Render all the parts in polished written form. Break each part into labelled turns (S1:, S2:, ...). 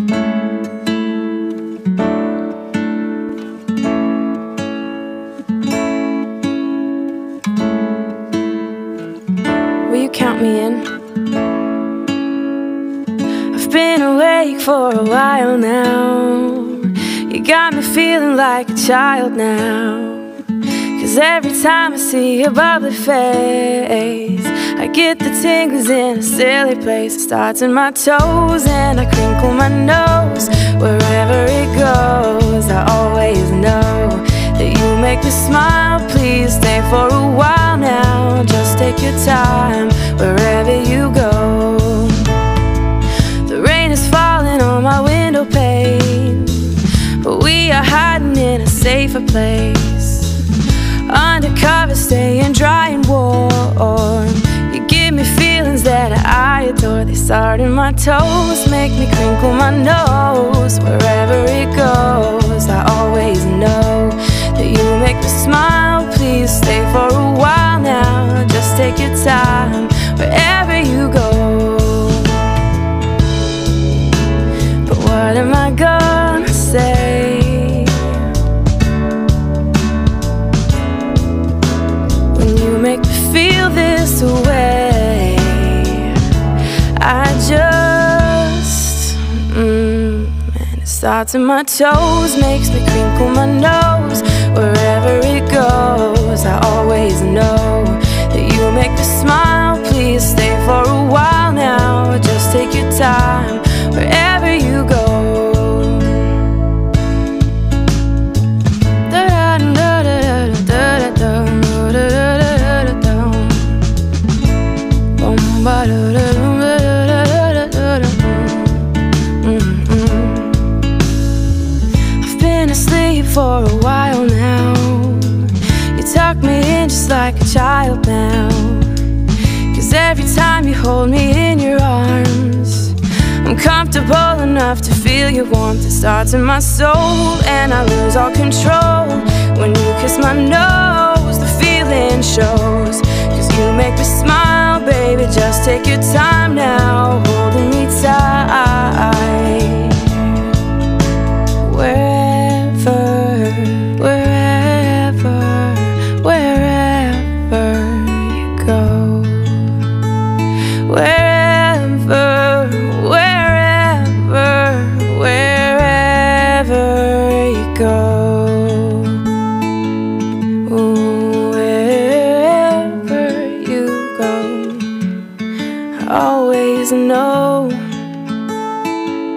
S1: Will you count me in? I've been awake for a while now. You got me feeling like a child now. 'Cause every time I see your bubbly face, I get the tingles in a silly place. It starts in my toes and I crinkle my nose. Wherever it goes, I always know that you make me smile. Please stay for a while now. Just take your time wherever you go. The rain is falling on my window pane, but we are hiding in a safer place. Undercover, staying dry and warm. You give me feelings that I adore. They start in my toes, make me crinkle my nose. Wherever it goes, I always know that you make me smile. Please stay for a while now. Just take your time wherever you go. But what am I gonna say? Make me feel this way. I just and it starts in my toes, makes me crinkle my nose. Wherever it goes, I always know that you make me smile. Please stay for a while now. Just take your time wherever you go. I've been asleep for a while now. You tuck me in just like a child now. 'Cause every time you hold me in your arms, I'm comfortable enough to feel your warmth. It starts in my soul and I lose all control. When you kiss my nose, the feeling shows. 'Cause you make me smile, baby, just take your time now, holding me tight. Wherever, wherever, wherever you go. Wherever, wherever, wherever you go. Always know,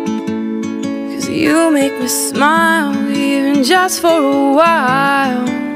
S1: 'cause you make me smile, even just for a while.